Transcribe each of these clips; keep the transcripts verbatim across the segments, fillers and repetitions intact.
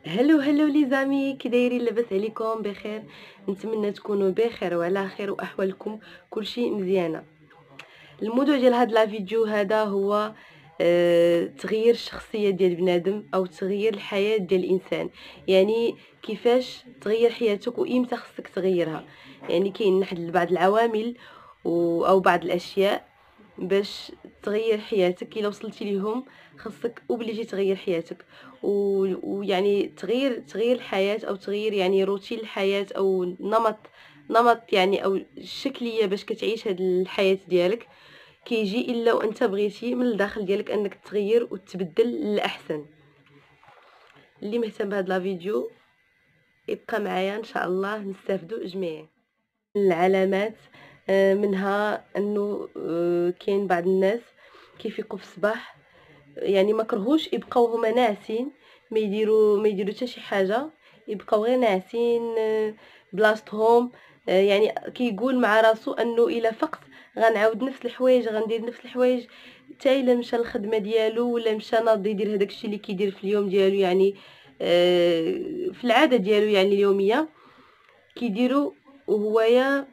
هلو هلو لي زامي، كي دايرين؟ لاباس عليكم؟ بخير؟ نتمنى تكونوا بخير وعلى خير واحوالكم كلشي مزيانه. الموضوع ديال هاد لا فيديو هذا هو آه، تغيير الشخصيه ديال بنادم او تغيير الحياه ديال الانسان. يعني كيفاش تغير حياتك وامتى خصك تغيرها. يعني كاين واحد بعض العوامل و- او بعض الاشياء باش تغير حياتك. الا وصلتي ليهم خصك اوبليجي تغير حياتك و- ويعني تغيير تغيير الحياة او تغيير يعني روتين الحياة او نمط نمط يعني او الشكلية باش كتعيش هاد الحياة ديالك. كيجي الا وانت بغيتي من الداخل ديالك انك تغير وتبدل للاحسن. اللي مهتم بهاد لا فيديو يبقى معايا ان شاء الله نستافدوا جميعا. العلامات آه، منها انه آه، كاين بعض الناس كيفيقوا في الصباح، يعني ما كرهوش يبقاو هما ناعسين، ما يديروا ما يديروا حتى شي حاجه، يبقاو غير ناعسين آه، بلاصتهم. آه، يعني كيقول مع راسو انه الا فقت غنعاود نفس الحوايج، غندير نفس الحوايج حتى الا مشى للخدمه ديالو ولا مشى ناض يدير هذاك الشيء اللي كيدير في اليوم ديالو. يعني آه، في العاده ديالو يعني اليوميه كيديروا وهويا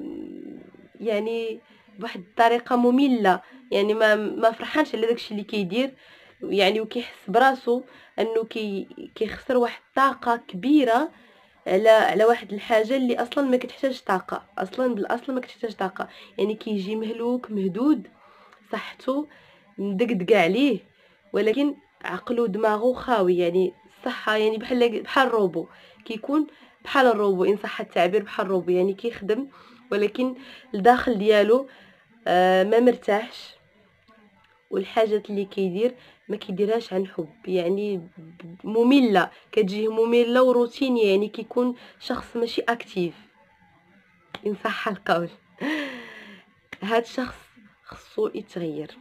يعني بواحد الطريقه ممله. يعني ما ما فرحانش على داكشي اللي كيدير، يعني وكيحس براسو انه كي كيخسر واحد الطاقه كبيره على على واحد الحاجه اللي اصلا ما كتحتاج طاقه، اصلا بالاصل ما كتحتاج طاقه. يعني كيجي مهلوك مهدود، صحته مدقدقه عليه، ولكن عقله ودماغه خاوي. يعني الصحه يعني بحال بحال الروبو، كيكون بحال الروبو ان صح التعبير، بحال الروبو. يعني كيخدم ولكن الداخل ديالو آه ما مرتاحش، والحاجات اللي كيدير ما كيديرهاش عن حب. يعني ممله، كتجيه ممله وروتينيه، يعني كيكون شخص ماشي اكتيف ان صح القول. هاد الشخص خصو يتغير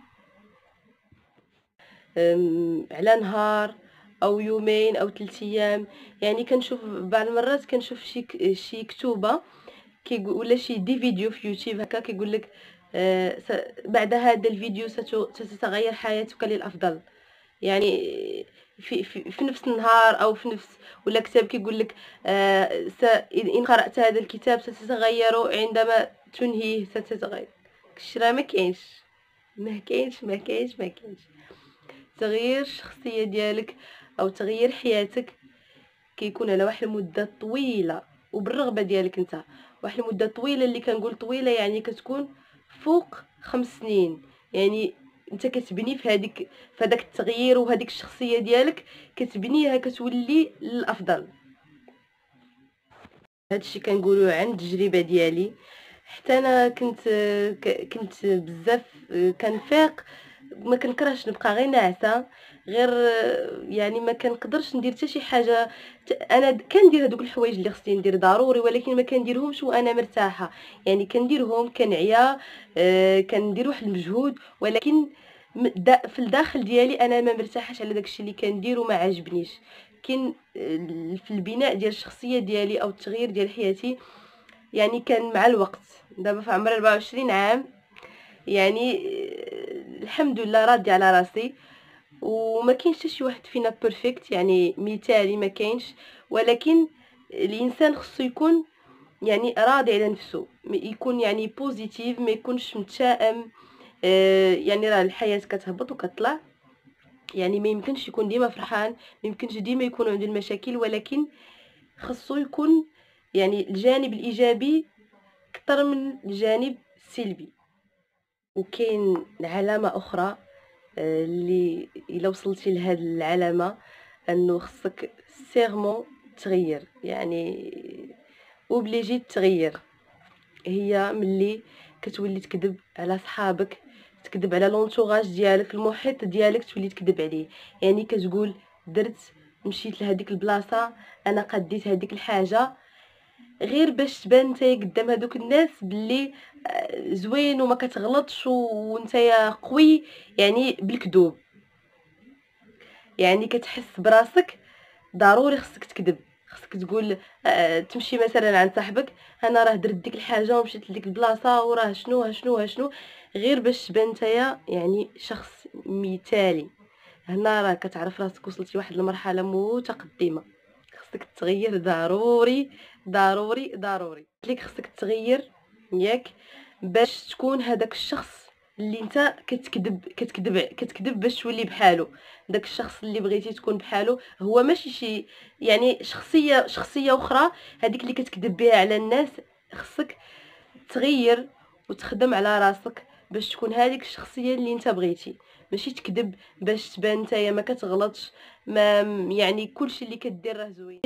أم، على نهار او يومين او ثلاث ايام. يعني كنشوف بعض المرات كنشوف شي ك- شي كتوبه كيقول ولا شي دي فيديو في يوتيوب هكا كيقول لك آه س- بعد هذا الفيديو ست- ستتغير حياتك للافضل. يعني في, في, في نفس النهار او في نفس ولا كتاب كيقول لك آه س ان قرأت هذا الكتاب ستتغير، عندما تنهيه ستتغير. كشي راه ما كاينش، ما كاينش ما كاينش ما كاينش. تغيير الشخصيه ديالك او تغيير حياتك كيكون على واحد المده طويله وبالرغبه ديالك انت. واحد المده طويله، اللي كنقول طويله يعني كتكون فوق خمس سنين. يعني انت كتبني في هذيك في هذاك التغيير وهذيك الشخصيه ديالك، كتبنيها كتولي للافضل. هادشي كنقولوا عن التجربه ديالي. حتى انا كنت ك- كنت بزاف كنفيق، ما كنكرهش نبقى غير ناعسه، غير يعني ما كنقدرش ندير حتى شي حاجه. ت- انا د- كندير هذوك الحوايج اللي خصني ندير ضروري، ولكن ما كنديرهمش وانا مرتاحه. يعني كنديرهم كنعيا، آه، كندير واحد المجهود، ولكن م- دا- في الداخل ديالي انا ما مرتاحش على داكشي اللي كندير وما عاجبنيش. كاين آه، في البناء ديال الشخصيه ديالي او التغيير ديال حياتي، يعني كان مع الوقت. دابا في عمري أربعة وعشرين عام، يعني آه، الحمد لله راضيه على راسي. وما كاينش حتى شي واحد فينا بيرفكت يعني مثالي، ما كاينش. ولكن الانسان خصو يكون يعني راضي على نفسه، م- يكون يعني بوزيتيف، ما يكونش متشائم. آه، يعني راه الحياه كتهبط وكتطلع، يعني ما يمكنش يكون ديما فرحان، ما يمكنش ديما يكون عنده المشاكل، ولكن خصو يكون يعني الجانب الايجابي اكثر من الجانب السلبي. وكاين علامه اخرى آه، اللي الا وصلتي لهاد العلامه انه خصك سيغمون تغير، يعني اوبليجي تغير. هي ملي كتولي تكذب على صحابك، تكذب على لونطوغاج ديالك، المحيط ديالك تولي تكذب عليه. يعني كتقول درت مشيت لهاديك البلاصه، انا قديت هذيك الحاجه غير باش تبان نتايا قدام هادوك الناس باللي آه، زوين وما كتغلطش ونتايا قوي. يعني بالكذوب، يعني كتحس براسك ضروري خصك تكذب. خصك تقول آه، تمشي مثلا عند صاحبك، انا راه درت ديك الحاجه ومشيت لديك البلاصه وراه شنو شنو شنو، غير باش تبان نتايا يعني شخص مثالي. هنا راه كتعرف راسك وصلتي واحد المرحله متقدمه. خصك تغير ضروري ضروري ضروري قلت لك خصك تغير ياك باش تكون هذاك الشخص اللي انت كتكذب كتكذب كتكذب باش تولي بحالو. داك الشخص اللي بغيتي تكون بحالو هو ماشي شي يعني شخصيه شخصيه اخرى، هذيك اللي كتكذب بها على الناس. خصك تغير وتخدم على راسك باش تكون هذيك الشخصيه اللي انت بغيتي، ماشي تكذب باش تبان نتايا ما كتغلطش. ما يعني كلشي اللي كدير راه زوين.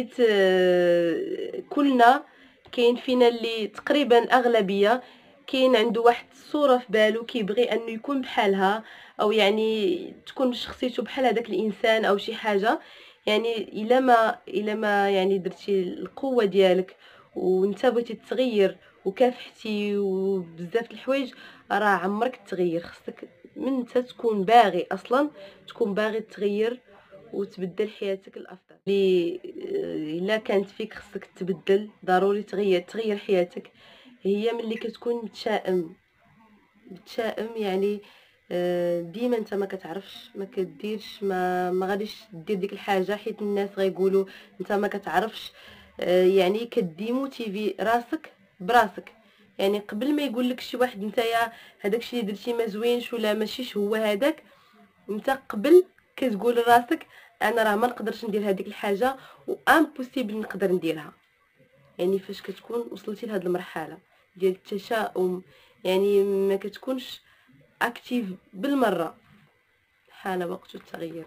كلنا كاين فينا اللي تقريبا الاغلبيه كاين عنده واحد الصوره في بالو كيبغي انه يكون بحالها، او يعني تكون شخصيته بحال هذاك الانسان او شي حاجه. يعني الا ما الا ما يعني درتي القوه ديالك وانت بغيتي تغير وكافحتي وبزاف الحوايج، راه عمرك تغير. خصك من انت تكون باغي اصلا تكون باغي تغير وتبدل حياتك الافضل. اللي الا كانت فيك خصك تبدل ضروري تغير تغير حياتك. هي ملي كتكون متشائم متشائم يعني ديما انت ما كتعرفش ما كديرش ما ما غاديش دير ديك الحاجه حيت الناس غيقولوا انت ما كتعرفش. يعني كديموتيفي راسك براسك. يعني قبل ما يقول لك شي واحد نتايا هذاك الشيء اللي درتي ما زوينش ولا ماشيش هو هذاك، انت قبل كتقول لراسك انا راه ما نقدرش ندير هذيك الحاجه وامبوسيبل نقدر نديرها. يعني فاش كتكون وصلتي لهاد المرحله ديال التشاؤم يعني ما كتكونش اكتيف بالمره، حان وقت التغيير.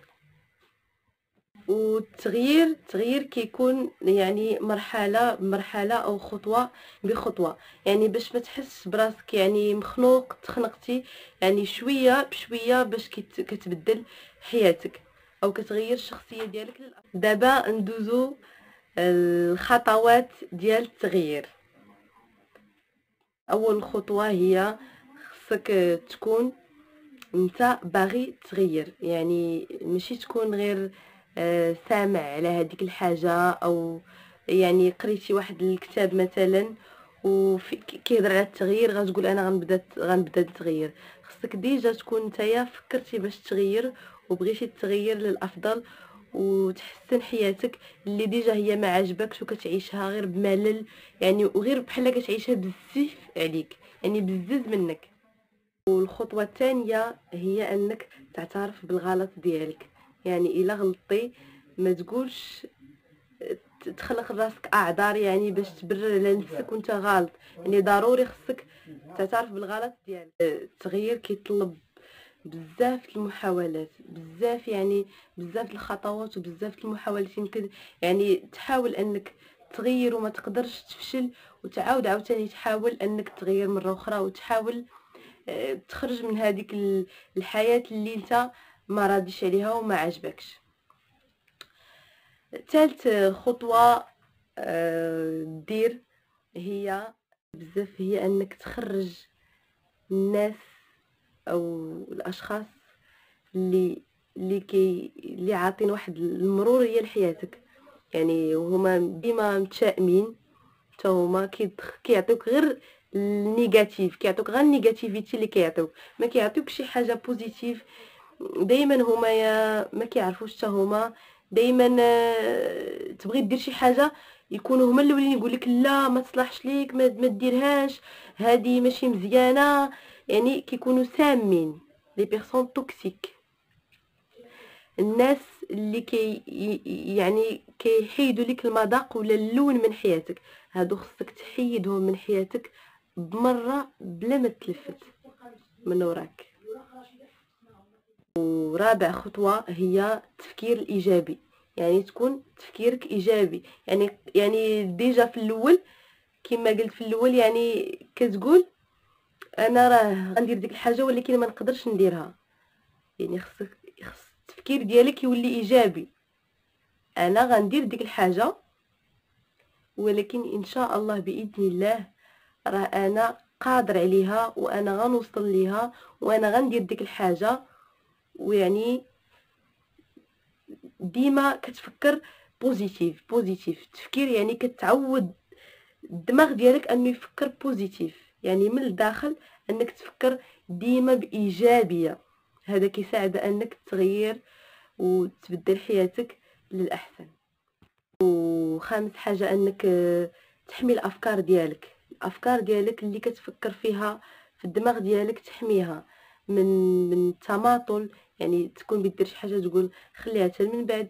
والتغيير التغيير كيكون يعني مرحله بمرحله او خطوه بخطوه. يعني باش ما تحس براسك يعني مخنوق تخنقتي، يعني شويه بشويه باش كتبدل حياتك او كتغير الشخصيه ديالك للأفضل. دابا ندوزو الخطوات ديال التغيير. اول خطوه هي خصك تكون انت باغي تغير، يعني ماشي تكون غير آه سامع على هذيك الحاجه او يعني قريتي واحد الكتاب مثلا وكيهضر على التغيير غتقول انا غنبدا غنبدا نتغير. خصك ديجا تكون نتايا فكرتي باش تغير وبغيتي تغير للافضل وتحسن حياتك اللي ديجا هي ما عجبكش وكتعيشها غير بملل، يعني وغير بحال كتعيشها بزاف عليك يعني بزز منك. والخطوه الثانيه هي انك تعترف بالغلط ديالك. يعني الا غلطتي ما تقولش تخلق راسك اعذار يعني باش تبرر لنفسك وانت غلط. يعني ضروري خصك تعترف بالغلط ديالك. التغيير كيطلب بزاف المحاولات بزاف يعني بزاف الخطوات وبزاف المحاولات. يمكن يعني تحاول انك تغير وما تقدرش تفشل وتعاود عاوتاني تحاول انك تغير مره اخرى وتحاول تخرج من هذيك الحياه اللي انت ما راضيش عليها وما عجبكش. ثالث خطوه دير هي بزاف هي انك تخرج الناس او الاشخاص اللي اللي كي اللي عاطين واحد المروريه لحياتك. يعني وهما ديما متشائمين حتى هما كيعطيوك غير النيجاتيف، كيعطيوك غير النيجاتيفيتي اللي كيعطيوك، ما كيعطيوك شي حاجه بوزيتيف. دائما هما يا ما كيعرفوش حتى هما دائما تبغي دير شي حاجه يكونوا هما الاولين يقول لك لا ما تصلحش ليك ما, ما ديرهاش هذه ماشي مزيانه. يعني كيكونوا سامين لي بيرسون توكسيك، الناس اللي كي يعني كيحيدوا لك المذاق ولا اللون من حياتك. هادو خصك تحيدهم من حياتك بمره بلا ما تلفت من وراك. ورابع خطوه هي التفكير الايجابي. يعني تكون تفكيرك ايجابي. يعني يعني ديجا في الاول كما قلت في الاول يعني كتقول انا راه غندير ديك الحاجه ولكن ما نقدرش نديرها. يعني خصك خص التفكير ديالك يولي ايجابي. انا غندير ديك الحاجه ولكن ان شاء الله باذن الله راه انا قادر عليها وانا غنوصل ليها وانا غندير ديك الحاجه. ويعني ديما كتفكر بوزيتيف بوزيتيف التفكير. يعني كتعود الدماغ ديالك انه يفكر بوزيتيف، يعني من الداخل انك تفكر ديما بايجابيه. هذا كيساعد انك تغير وتبدل حياتك للاحسن. وخامس حاجه انك آه، تحمي الافكار ديالك الافكار ديالك اللي كتفكر فيها في الدماغ ديالك، تحميها من من التماطل. يعني تكون بدير شي حاجه تقول خليها حتى من بعد.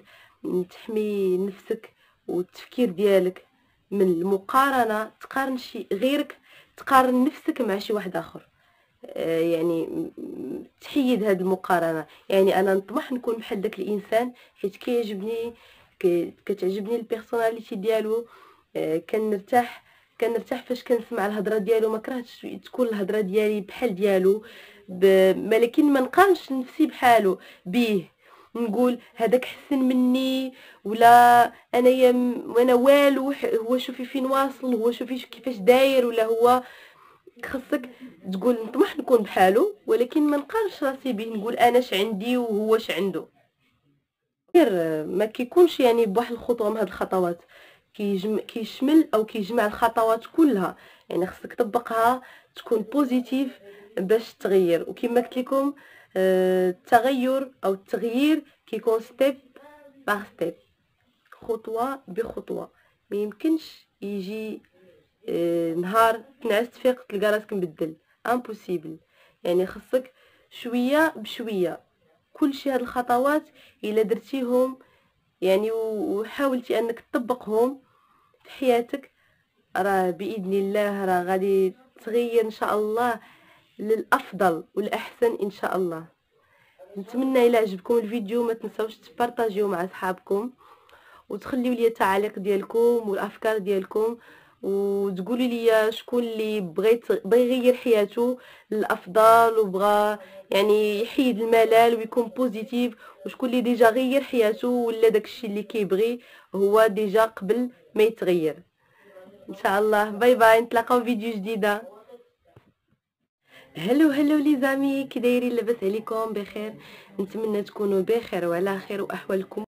تحمي نفسك والتفكير ديالك من المقارنه، تقارن شي غيرك، تقارن نفسك مع شي واحد اخر. آه، يعني م- م- تحيد هاد المقارنه. يعني انا نطمح نكون بحال داك الانسان حيت كيعجبني، ك- كتعجبني البيرسوناليتي ديالو. آه، كنرتاح كنرتاح فاش كنسمع الهضره ديالو، ما كرهتش تكون الهضره ديالي بحال ديالو. ب- ولكن ما نقارنش نفسي بحالو بيه، نقول هذاك حسن مني ولا انايا م- وانا والو. ح- هو شوفي فين واصل، هو شوفي ش- كيفاش داير، ولا هو. خاصك تقول نطمح نكون بحالو، ولكن ما نقارنش راسي به، نقول انا اش عندي وهو اش عنده. غير ما كيكونش يعني بواحد الخطوه من هاد الخطوات، كيجم... كيشمل او كيجمع الخطوات كلها. يعني خصك تطبقها، تكون بوزيتيف باش تغير. وكما قلت لكم آه، التغير او التغيير كيكون ستيب باغ ستيب، خطوه بخطوه. ما يمكنش يجي آه، نهار تنعس تفيق تلقى راسك مبدل، امبوسيبل. يعني خصك شويه بشويه. كلشي هاد الخطوات الا درتيهم يعني وحاولتي انك تطبقهم في حياتك، راه باذن الله راه غادي تغير ان شاء الله للافضل والاحسن ان شاء الله. نتمنى الى عجبكم الفيديو ما تنساوش تبارطاجيوه مع اصحابكم، وتخليو لي التعاليق ديالكم والافكار ديالكم، وتقولوا لي شكون اللي بغيت بغى يغير حياته للافضل وبغى يعني يحيد الملل ويكون بوزيتيف، وشكون اللي ديجا غير حياته ولا داكشي اللي كيبغي هو ديجا قبل ما يتغير. ان شاء الله باي باي، نتلاقاو فيديو جديده. هلو هلو لي زامي، كي دايرين؟ لاباس عليكم؟ بخير؟ نتمنى تكونوا بخير وعلى خير واحوالكم